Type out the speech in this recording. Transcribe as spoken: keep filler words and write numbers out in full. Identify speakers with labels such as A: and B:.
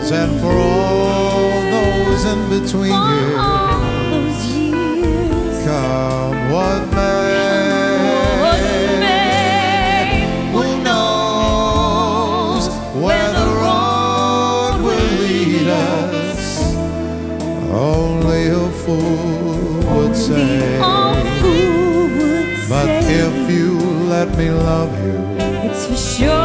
A: and for all those in between years, come what may, who knows where the road will lead us? Only a fool would say. But if you let me love you,
B: it's for sure.